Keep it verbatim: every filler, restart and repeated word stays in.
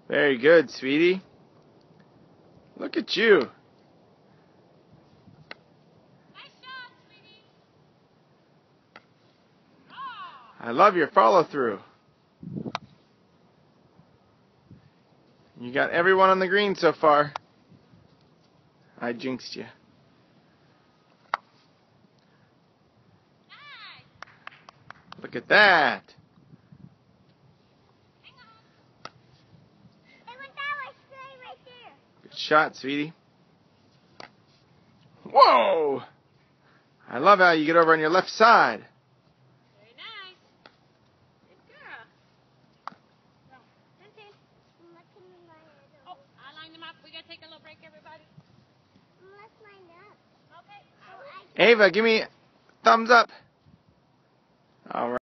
Very good, sweetie. Look at you. Nice shot, sweetie. Oh. I love your follow-through. You got everyone on the green so far. I jinxed you. Nice. Look at that. Hang on. Hey, went that way, straight right there. Good shot, sweetie. Whoa! I love how you get over on your left side. Very nice. Good girl. No. Oh, I lined them up. We gotta take a little break, everybody. Let's line up. Okay. Ava, give me thumbs up. All right.